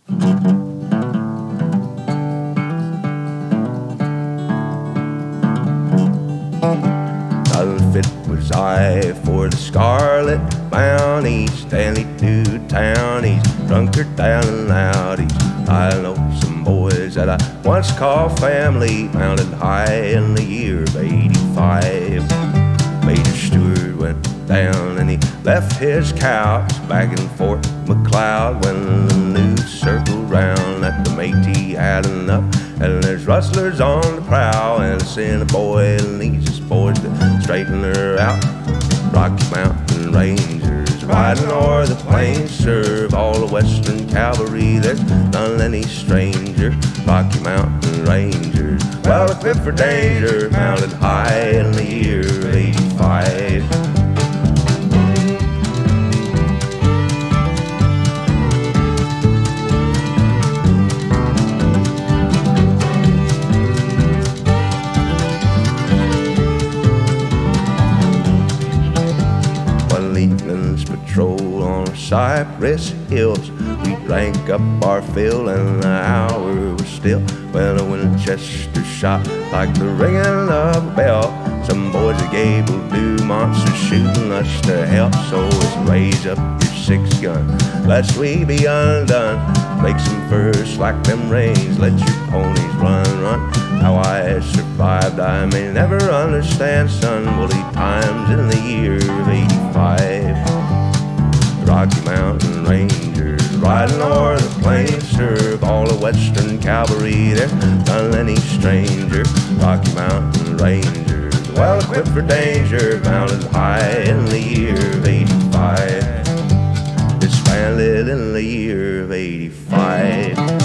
Unfit was I for the scarlet bounty, Stanley to town, he's drunker down and out. I know some boys that I once called family, mounted high in the year of '85. Major Stewart went down and he left his couch back in Fort McLeod when the news circled round that the Métis had enough. And there's rustlers on the prowl, and it's in a boy and needs his boys to straighten her out. Rocky Mountain Rangers riding o'er the plains serve all the Western cavalry. There's none any stranger. Rocky Mountain Rangers, well equipped for danger, mounted high in the year of '85. Evening's patrol on Cypress Hills, we drank up our fill and the hour was still when a Winchester shot like the ringing of a bell. Some boys at Gable Dumont's are shooting us to help, so let's raise up your 6-gun lest we be undone. Make some furs like them reins, let your ponies run. How I survived I may never understand, son. Woolly times in the year of '85. Rocky Mountain Rangers riding o'er the plains serve all the Western cavalry. There's none any stranger. Rocky Mountain Rangers, well equipped for danger, mounted high in the year of '85. Disbanded in the year of '85.